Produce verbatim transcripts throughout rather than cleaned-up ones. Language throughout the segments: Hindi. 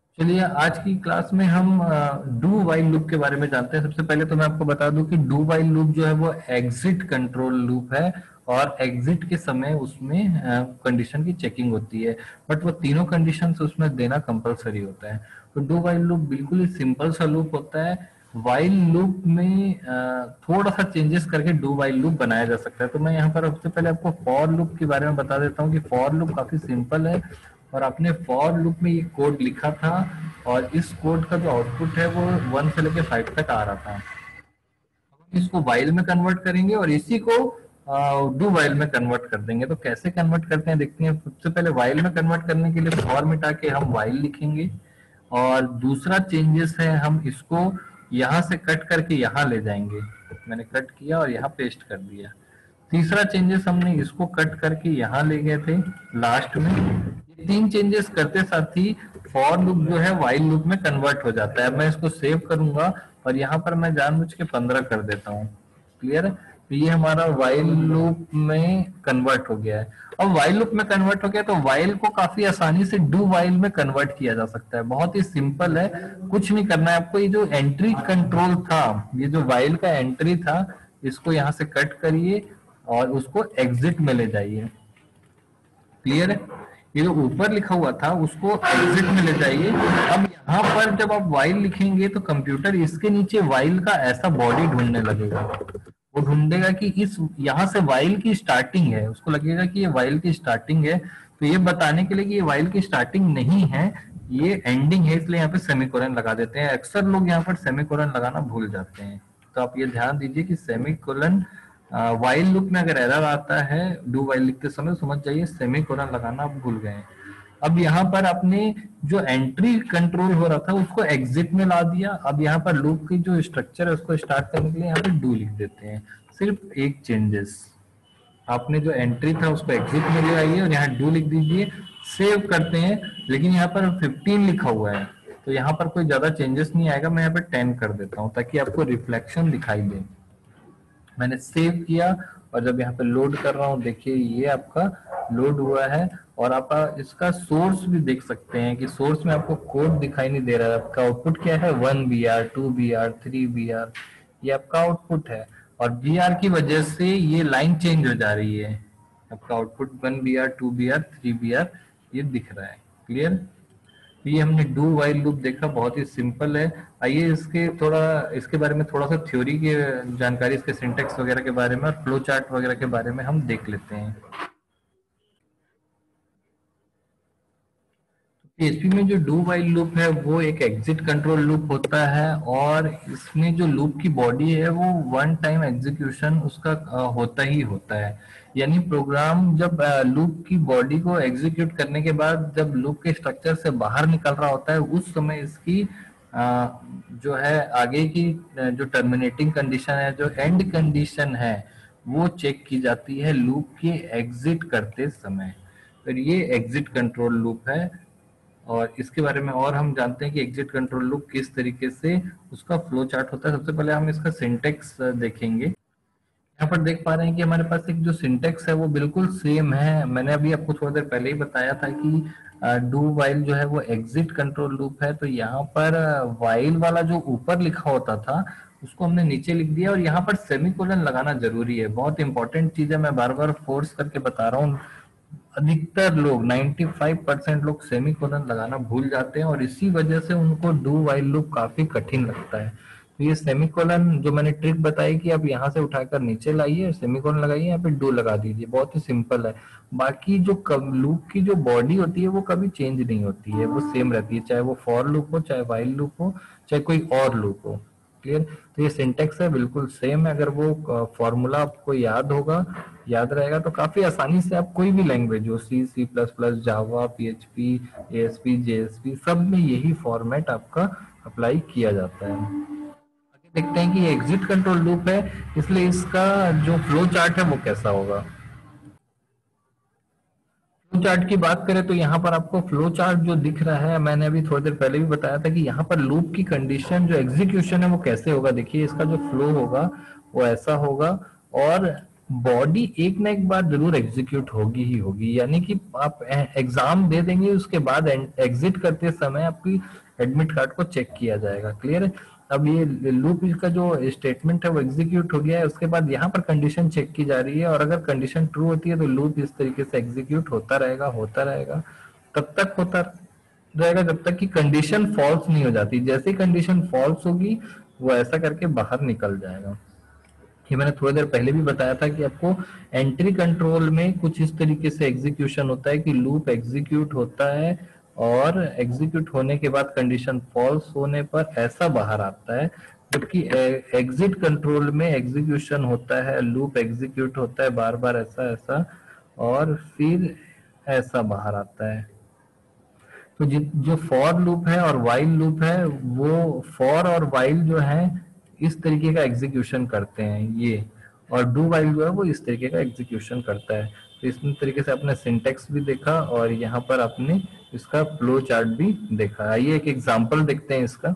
चलिए आज की क्लास में हम डू वाइल लूप के बारे में जानते हैं। सबसे पहले तो मैं आपको बता दूं कि डू वाइल लूप जो है वो एग्जिट कंट्रोल लूप है और एग्जिट के समय उसमें कंडीशन की चेकिंग होती है, बट वो तीनों कंडीशंस उसमें देना कंपलसरी होता है। तो डू वाइल लूप बिल्कुल ही सिंपल सा लूप होता है। वाइल लूप में अ, थोड़ा सा चेंजेस करके डू वाइल लूप बनाया जा सकता है। तो मैं यहाँ पर सबसे पहले आपको फॉर लूप के बारे में बता देता हूँ कि फॉर लूप काफी सिंपल है और आपने फॉर लूप में ये कोड लिखा था और इस कोड का जो आउटपुट है वो वन से लेके फाइव तक आ रहा था। हम इसको वाइल में कन्वर्ट करेंगे और इसी को डू वाइल में कन्वर्ट कर देंगे। तो कैसे कन्वर्ट करते हैं देखते हैं। सबसे पहले वाइल में कन्वर्ट करने के लिए फॉर मिटा के हम वाइल लिखेंगे और दूसरा चेंजेस है हम इसको यहाँ से कट करके यहाँ ले जाएंगे। मैंने कट किया और यहाँ पेस्ट कर दिया। तीसरा चेंजेस हमने इसको कट करके यहाँ ले गए थे लास्ट में। ये तीन चेंजेस करते साथ ही फॉर लूप जो है वाइल लूप में कन्वर्ट हो जाता है। मैं इसको सेव करूंगा और यहाँ पर मैं जानबूझ के पंद्रह कर देता हूँ। क्लियर है। तो ये हमारा वाइल लूप में कन्वर्ट हो गया है। अब वाइल लूप में कन्वर्ट हो गया तो वाइल को काफी आसानी से डू वाइल में कन्वर्ट किया जा सकता है। बहुत ही सिंपल है, कुछ नहीं करना है आपको। ये जो एंट्री कंट्रोल था, ये जो वाइल का एंट्री था, इसको यहाँ से कट करिए और उसको एग्जिट में ले जाइए। क्लियर है। ये जो ऊपर लिखा हुआ था उसको एग्जिट में ले जाइए। अब यहाँ पर जब आप वाइल लिखेंगे तो कंप्यूटर इसके नीचे वाइल का ऐसा बॉडी ढूंढने लगेगा। वो ढूंढेगा कि इस यहाँ से वाइल की स्टार्टिंग है, उसको लगेगा कि ये वाइल की स्टार्टिंग है। तो ये बताने के लिए कि ये वाइल की स्टार्टिंग नहीं है, ये एंडिंग है, इसलिए यहाँ पे सेमीकोलन लगा देते हैं। अक्सर लोग यहाँ पर सेमीकोलन लगाना भूल जाते हैं। तो आप ये ध्यान दीजिए कि सेमीकोलन वाइल लूप में अगर एरर आता है डू वाइल लिखते समय, समझ जाइए सेमीकोलन लगाना आप भूल गए। अब यहाँ पर आपने जो एंट्री कंट्रोल हो रहा था उसको एग्जिट में ला दिया। अब यहाँ पर लूप की जो स्ट्रक्चर है उसको स्टार्ट करने के लिए यहाँ पे डू लिख देते हैं। सिर्फ एक चेंजेस, आपने जो एंट्री था उसको एग्जिट में ले आइए और यहाँ डू लिख दीजिए। सेव करते हैं, लेकिन यहाँ पर फिफ्टीन लिखा हुआ है तो यहाँ पर कोई ज्यादा चेंजेस नहीं आएगा। मैं यहाँ पे टेन कर देता हूँ ताकि आपको रिफ्लेक्शन दिखाई दे। मैंने सेव किया और जब यहाँ पे लोड कर रहा हूँ देखिए ये आपका लोड हुआ है। और आप इसका सोर्स भी देख सकते हैं कि सोर्स में आपको कोड दिखाई नहीं दे रहा है। आपका आउटपुट क्या है, one B R, two B R, three B R, ये आपका आउटपुट है। और बी आर की वजह से ये लाइन चेंज हो जा रही है। आपका output one B R, two B R, three B R ये दिख रहा है। क्लियर। तो ये हमने डू वाइल लूप देखा, बहुत ही सिंपल है। आइए इसके थोड़ा इसके बारे में थोड़ा सा थ्योरी की जानकारी, इसके सिंटेक्स वगैरह के बारे में और फ्लो चार्ट वगैरह के बारे में हम देख लेते हैं। पीएचपी में जो डू वाइल लूप है वो एक एग्जिट कंट्रोल लूप होता है और इसमें जो लूप की बॉडी है वो वन टाइम एग्जीक्यूशन उसका अ, होता ही होता है। यानी प्रोग्राम जब लूप की बॉडी को एग्जीक्यूट करने के बाद जब लूप के स्ट्रक्चर से बाहर निकल रहा होता है उस समय इसकी अ, जो है आगे की अ, जो टर्मिनेटिंग कंडीशन है, जो एंड कंडीशन है, वो चेक की जाती है लूप के एग्जिट करते समय। फिर ये एग्जिट कंट्रोल लूप है और इसके बारे में और हम जानते हैं कि एग्जिट कंट्रोल लूप किस तरीके से उसका फ्लो चार्ट होता है। सबसे पहले हम इसका सिंटेक्स देखेंगे। यहाँ पर देख पा रहे हैं कि हमारे पास एक जो सिंटेक्स है वो बिल्कुल सेम है। मैंने अभी आपको थोड़ी देर पहले ही बताया था कि डू वाइल जो है वो एग्जिट कंट्रोल लूप है। तो यहाँ पर वाइल वाला जो ऊपर लिखा होता था उसको हमने नीचे लिख दिया और यहाँ पर सेमीकोलन लगाना जरूरी है। बहुत इंपॉर्टेंट चीज है, मैं बार बार फोर्स करके बता रहा हूँ। अधिकतर लोग पचानवे परसेंट लोग सेमीकोलन लगाना भूल जाते हैं और इसी वजह से उनको डू वाइल लूप काफी कठिन लगता है। तो ये सेमीकोलन जो मैंने ट्रिक बताई कि आप यहाँ से उठाकर नीचे लाइए, सेमीकोलन लगाइए, यहाँ पे डू लगा दीजिए, बहुत ही सिंपल है। बाकी जो लूप की जो बॉडी होती है वो कभी चेंज नहीं होती है, वो सेम रहती है, चाहे वो फॉर लूप हो, चाहे वाइल लूप हो, चाहे कोई और लूप हो। क्लियर। तो ये सिंटेक्स है बिल्कुल सेम है। अगर वो फॉर्मूला आपको याद होगा, याद रहेगा तो काफी आसानी से आप कोई भी लैंग्वेज हो, C, C plus plus, Java, PHP, ASP, JSP, सब में यही फॉर्मेट आपका अप्लाई किया जाता है। आगे देखते हैं कि ये एग्जिट कंट्रोल लूप है, इसलिए इसका जो फ्लो चार्ट है वो कैसा होगा। फ्लो चार्ट की बात करें तो यहाँ पर आपको फ्लो चार्ट जो दिख रहा है, मैंने अभी थोड़ी देर पहले भी बताया था कि यहाँ पर लूप की कंडीशन जो एग्जीक्यूशन है वो कैसे होगा। देखिए इसका जो फ्लो होगा वो ऐसा होगा और बॉडी एक ना एक बार जरूर एग्जीक्यूट होगी ही होगी, यानी कि आप एग्जाम दे देंगे उसके बाद एग्जिट करते समय आपकी एडमिट कार्ड को चेक किया जाएगा। क्लियर है? अब ये लूप का जो स्टेटमेंट है वो एग्जीक्यूट हो गया है, उसके बाद यहाँ पर कंडीशन चेक की जा रही है, और अगर कंडीशन ट्रू होती है तो लूप इस तरीके से एग्जीक्यूट होता रहेगा होता रहेगा तब तक होता रहेगा जब तक कि कंडीशन फॉल्स नहीं हो जाती। जैसे ही कंडीशन फॉल्स होगी वो ऐसा करके बाहर निकल जाएगा। ये मैंने थोड़ी देर पहले भी बताया था कि आपको एंट्री कंट्रोल में कुछ इस तरीके से एग्जीक्यूशन होता है कि लूप एग्जीक्यूट होता है और एग्जीक्यूट होने के बाद कंडीशन फॉल्स होने पर ऐसा बाहर आता है, जबकि एग्जिट कंट्रोल में एग्जीक्यूशन होता है, लूप एग्जीक्यूट होता है बार बार ऐसा ऐसा, और फिर ऐसा बाहर आता है। तो जो फॉर लूप है और वाइल लूप है वो फॉर और वाइल जो है इस तरीके का एग्जीक्यूशन करते हैं ये, और डू वाइल जो है वो इस तरीके का एग्जीक्यूशन करता है। तो इस तरीके से आपने सिंटेक्स भी देखा और यहाँ पर आपने इसका फ्लो चार्ट भी देखा। आइए एक एग्जांपल देखते हैं इसका।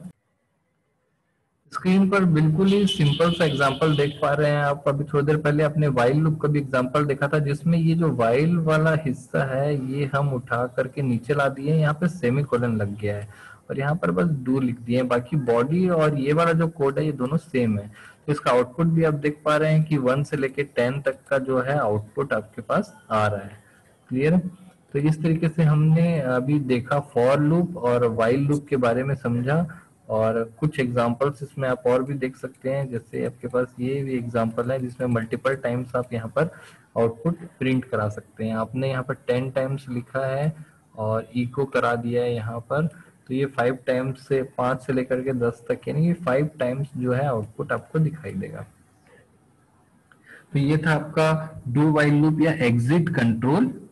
स्क्रीन पर बिल्कुल ही सिंपल सा एग्जांपल देख पा रहे हैं आप। अभी थोड़ी देर पहले आपने वाइल लूप का भी एग्जांपल देखा था, जिसमें ये जो वाइल वाला हिस्सा है ये हम उठा करके नीचे ला दिए, यहाँ पे सेमीकोलन लग गया है और यहाँ पर बस डू लिख दिए। बाकी बॉडी और ये वाला जो कोड है ये दोनों सेम है। तो इसका आउटपुट भी आप देख पा रहे हैं कि वन से लेके टेन तक का जो है आउटपुट आपके पास आ रहा है। क्लियर? तो इस तरीके से हमने अभी देखा फॉर लूप और वाइल लूप के बारे में समझा, और कुछ एग्जांपल्स इसमें आप और भी देख सकते हैं। जैसे आपके पास ये भी एग्जांपल है जिसमें मल्टीपल टाइम्स आप यहाँ पर आउटपुट प्रिंट करा सकते हैं। आपने यहाँ पर टेन टाइम्स लिखा है और इको करा दिया है यहाँ पर, तो ये फाइव टाइम्स से पांच से लेकर के दस तक यानी कि फाइव टाइम्स जो है आउटपुट आपको दिखाई देगा। तो ये था आपका डू वाइल लूप या एग्जिट कंट्रोल